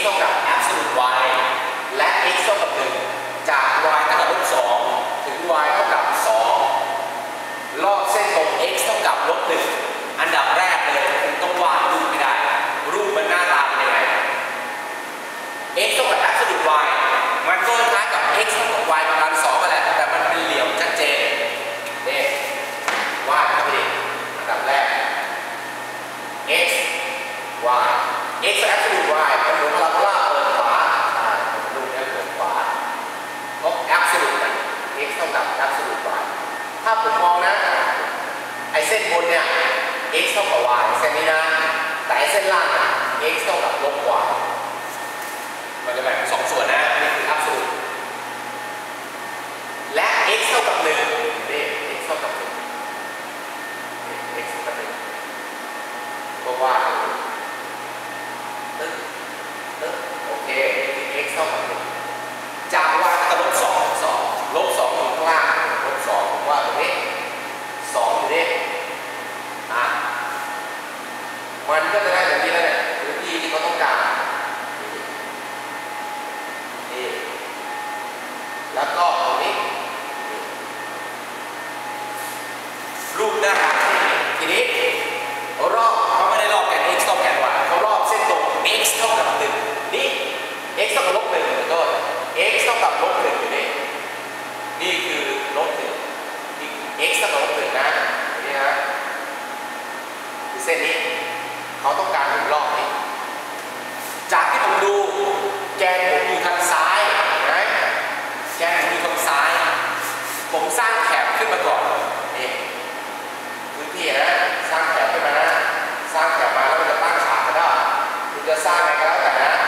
เท่ากับ absolute y และ x เท่ากับ1จาก y เท่ากับ-2ถึง y เท่ากับ2รอบเส้นตรง x เท่ากับ-1อันดับแรกเลยคุณต้องวาดรูปไม่ได้รูปมันหน้าตาเป็นยังไง x เท่ากับ absolute y มันก็คล้ายกับ x เท่ากับ y ประมาณ2กันแหละแต่มันเป็นเหลี่ยมชัดเจนนี่วาดครับพี่อันดับแรก x y x absolute y มันเหมือนพาราโบลาเปิดขวาดูเนี่ยเปิดขวาเพราะ absolute มัน x เท่ากับ absolute y ถ้าผมมองนะไอ้เส้นบนเนี่ย x เท่ากับ y เส้นนี้นะแต่ไอ้เส้นล่างนะ x เท่ากับลบ y มันจะแบ่ง2ส่วนนะนี่คือ absolute และ x เท่ากับ1นี่ x เท่ากับ1 x เท่ากับ1ก็ว่าโอเค x เท่ากับ1จาก y เท่ากับ-2-2อยู่ข้างล่าง-2ผมว่าตรงนี้2อยู่นี่มันก็จะได้แบบนี้แล้วเนี่ยพื้นที่ที่เขาต้องการนี่แล้วก็ตรงนี้รูปหน้าทีนี้รอบเขาไม่ได้รอบแกน x เท่าแกน y เขารอบเส้นตรง x เท่ากับ1นี่ x เท่ากับ-1โทษ x เท่ากับ-1อยู่นี่คือ-1นี่ x เท่ากับ-1นะนี่นะคือเส้นนี้เขาต้องการ1รอบนี้จากที่ผมดูแกนผมอยู่ทางซ้ายนะแกนผมอยู่ทางซ้ายผมสร้างแถบขึ้นมาก่อนนี่พื้นที่นะสร้างแถบขึ้นมานะสร้างแถบมาแล้วมันจะตั้งฉากกันได้คุณจะสร้างอะไรก็แล้วแต่นะ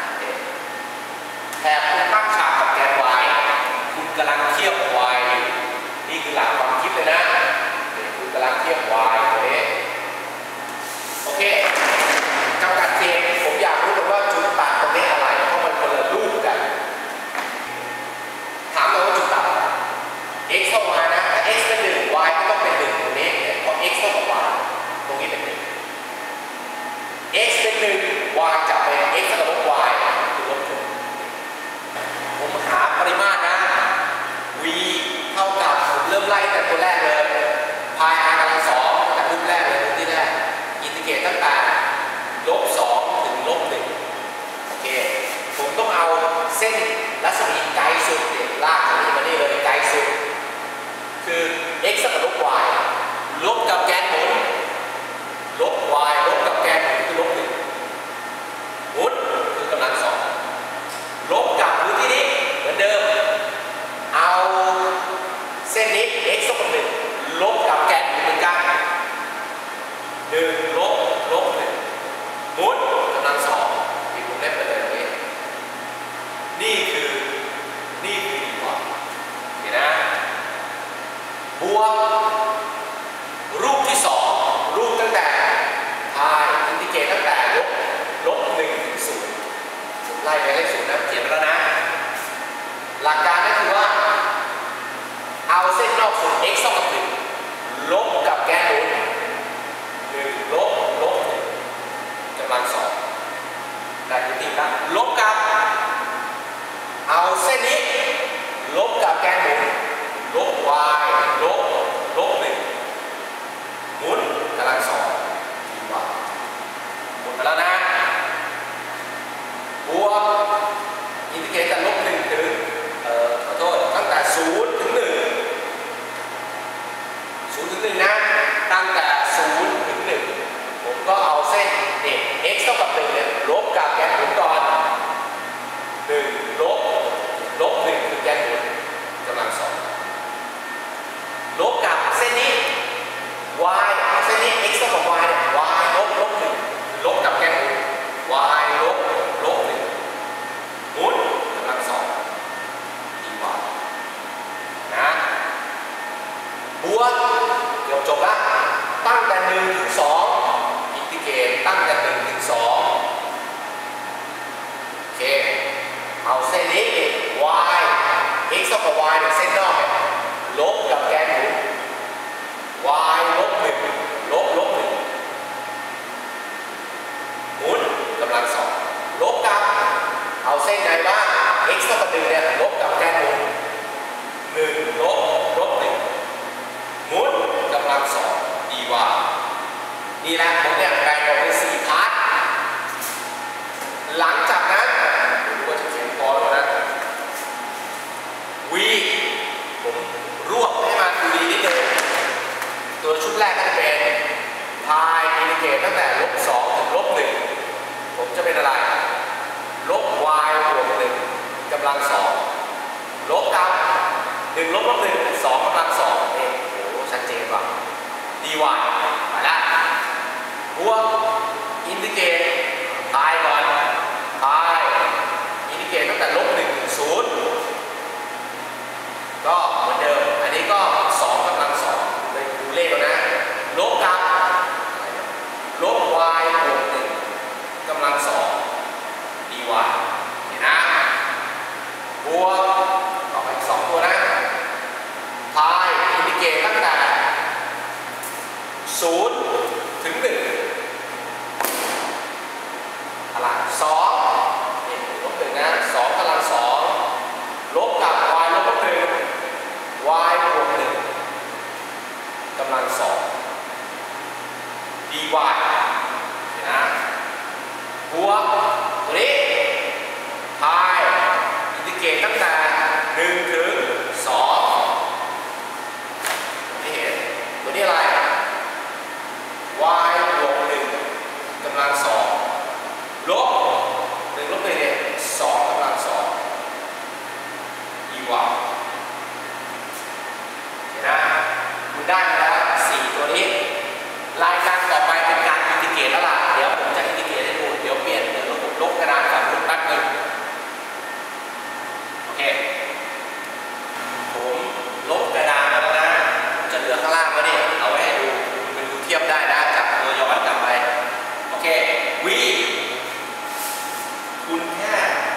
แถบคุณตั้งฉากกับแกน y คุณกำลังเทียบ y นี่คือหลักความคิดเลยนะคุณกำลังเทียบ y โอเคจำกัดเขตผมอยากรู้ว่าจุดตัดตรงนี้อะไรเพราะมันคนละรูปกันถามเลยว่าจุดตัด x เท่า y นะถ้า x เป็น1 y ก็ต้องเป็น1ตรงนี้เพราะ x เท่ากับ y ตรงนี้เป็น1 x เป็น1 y จะเป็น x เท่ากับลบ y คือลบ1ผมหาปริมาตรนะ v เท่ากับผมเริ่มไล่แต่ตัวแรกเลยพาย r กำลัง2ตั้งแต่รูปแรกเลยรูปที่แรกอินทิเกรตตั้งแต่-2ถึง-1โอเคผมต้องเอาเส้นรัศมีไกลสุดลากจากนี้มานี่เลยไกลสุดคือ x เท่ากับลบ y ลบกับแกนหมุนลบ y ลบกับแกนหมุนคือ-1หมุนคือกำลัง2ลบกับพื้นที่นี้เหมือนเดิมเอาเส้นนี้ x เท่ากับ1ลบกับแกนหมุนเหมือนกัน1ลบ1หมุนกำลัง2ที่ผมเล่นไปเลยตรงนี้นี่คือดีกว่าเห็นนะบวกรูปที่2รูปตั้งแต่พายอินทิเกรตตั้งแต่ลบ1ถึง0ไล่ไปเลข0นะเขียนไปแล้วนะหลักการก็คือว่าเอาเส้นนอกส่วน x เท่ากับ1ลบกับแกนหมุน1ลบ1กำลัง2ได้พื้นที่แล้วลบกับเอาเส้นนี้ลบกับแกนหมุนลบ y ลบ1หมุนกำลัง2ที่ว่าหมดไปแล้วนะบวกอินทิเกรตจากลบ1ถึงขอโทษตั้งแต่0ถึง1 0ถึง1นะตั้งแต่0ถึง1ผมก็เอาเส้นนี่ x เท่ากับ1เนี่ยลบกับแกนหมุนก่อน1ลบ1คือแกนหมุนกำลัง2ลบกับเส้นนี้ y เส้นนี้ x เท่ากับ y เนี่ย y ลบ1ลบกับแกนหมุน y ลบ1หมุนกำลัง2ดีกว่านะบวกเกือบจบละตั้งแต่1ถึง2อินทิเกรตตั้งแต่1ถึง2โอเคเอาเส้นนี้ y x เท่ากับ y เนี่ยเส้นนอกเนี่ยลบกับแกนหมุน y ลบ1ลบ1หมุนกำลัง2ลบกับเอาเส้นใดบ้าง x เท่ากับ1เนี่ยลบกับแกนหมุน1ลบ1หมุนกำลัง2 dy นี่แหละผมเนี่ยแบ่งออกเป็น4พาร์ทหลังจากนั้นดูว่าจะเขียนพอแล้วนะ v ผมรวบให้มันดูดีนิดนึงตัวชุดแรกก็จะเป็นพายอินดิเกตตั้งแต่-2 ถึง-1ผมจะเป็นอะไรลบ y บวก1กำลัง2ลบกับ1ลบ1 2กำลัง2นี่โอ้โหชัดเจนว่ะ dy มาละบวกอินดิเกตพายก่อนพายอินดิเกตตั้งแต่-1 ถึง0ก็เหมือนเดิมอันนี้ก็2กำลัง2เลยดูเลขแล้วนะลบกับลบ y บวก1กำลัง2 dy เห็นนะบวกต่อไป2ตัวนะพายอินดิเกตตั้งแต่0 ถึง 1อะไร2นี่ลบ1นะ2กำลัง2ลบกับ y ลบ1 y บวก1กำลัง2 dy เห็นนะบวกตัวนี้พายอินดิเกตตั้งแต่1 ถึง 2นี่เห็นตัวนี้อะไร y บวก1กำลัง2ลบ1ลบ1เนี่ย2กำลัง2 dy เห็นนะคุณได้มาแล้ว4ตัวนี้รายการต่อไปเป็นการอินทิเกรตแล้วล่ะเดี๋ยวผมจะอินทิเกรตให้ดูเดี๋ยวเปลี่ยนเดี๋ยวผมลบกระดานกับลบแป๊บนึงโอเคผมลบกระดานแล้วนะจะเหลือข้างล่างแล้วเนี่ยเอาไว้ให้ดูมันดูเทียบได้นะจากตัวย้อนกลับไปโอเค v คุณแค่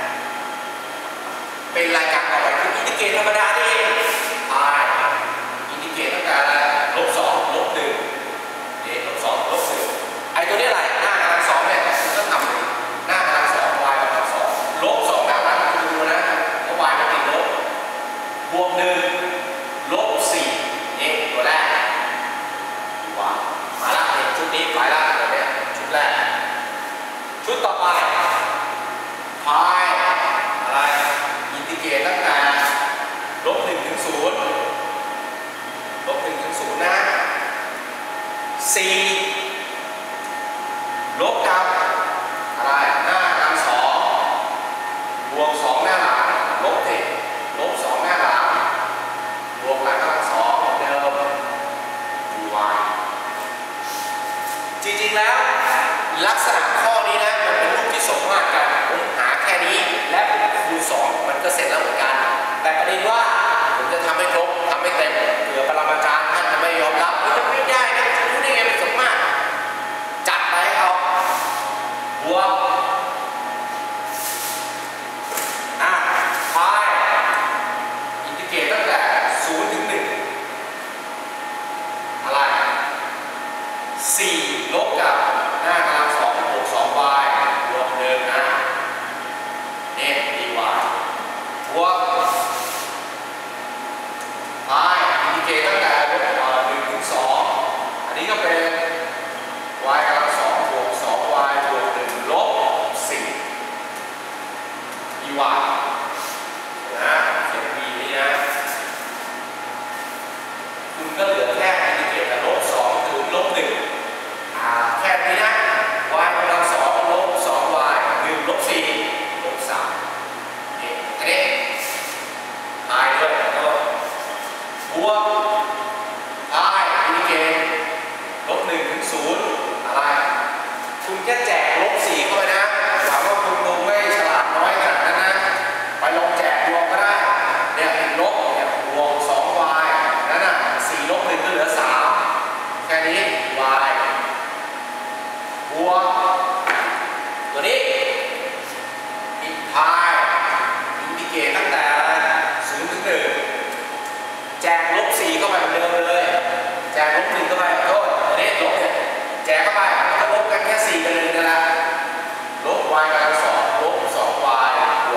เป็นรายการต่อไปคืออินทิเกรตธรรมดานี่เองอินทิเกรตตั้งแต่อะไร-2 -1นี่-2 -1ไอ้ตัวนี้อะไรหน้ากำลัง2เนี่ยคุณต้องทำหน้ากำลัง2 y กำลัง2-2หน้าหลังคุณดูนะเพราะ y มันติดลบบวก1ลบ4นี่ตัวแรกดีกว่ามาละนี่ชุดนี้ไปละตัวเนี้ยชุดแรกชุดต่อไปพายอะไรอินทิเกรตตั้งแต่-1 ถึง 0-1 ถึง 0นะ4ลบกับอะไรหน้ากำลัง2บวก2หน้าหลังลบลบ2หน้าหลังบวกหลังกำลัง2เหมือนเดิม dy จริงๆแล้วลักษณะข้อนี้นะมันเป็นรูปที่สมมาตรกันผมหาแค่นี้และผมคูณ2มันก็เสร็จแล้วเหมือนกันแต่ประเด็นว่าผมจะทำให้ครบทำให้เต็มเผื่อปรมาจารย์ท่านจะไม่ยอมรับมันไม่ได้นะจะรู้ได้ไงเป็นสมมาตรจัดไปเอาบวกพายอินทิเกรตตั้งแต่0 ถึง 1อะไร4ลบกับหน้ากำลัง2บวก2y บวก1นะนี่ dy บวกพายอินทิเกรตตั้งแต่1 ถึง 2อันนี้ก็เป็น y กำลัง2บวก2y บวก1ลบ4 dy นะเขียน v นี้นะคุณก็เหลือแค่อินทิเกรตแต่-2 ถึง-1แค่นี้นะ y กำลัง2ลบ 2y 1ลบ4ลบ3นี่แค่นี้พายด้วยก็บวกพายอินทิเกรต-1 ถึง 0อะไรคุณแค่แจก-4เข้าไปนะถามว่าคุณคงไม่ฉลาดน้อยขนาดนั้นนะไปลองแจกรวมก็ได้เนี่ยลบเนี่ยบวก 2y นั่นน่ะ4ลบ 1ก็เหลือ3แค่นี้ y บวกตัวนี้อินพายอินทิเกรตตั้งแต่0 ถึง 1แจก-4เข้าไปเหมือนเดิมเลยแจก-1เข้าไปโทษตัวนี้ลบเนี่ยแจกเข้าไปก็ลบกันแค่4 กับ 1นั่นแหละลบ y กำลัง2ลบ 2y บว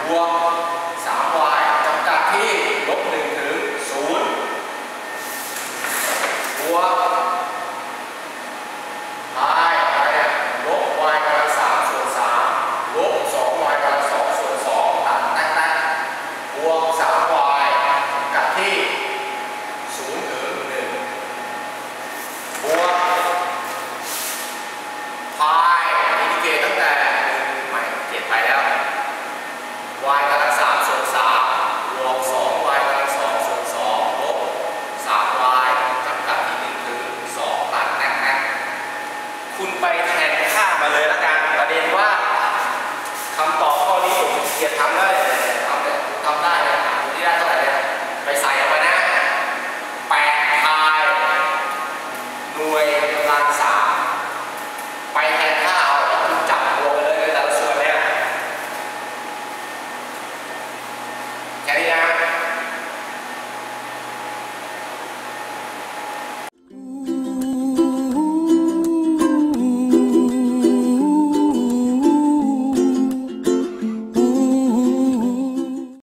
วก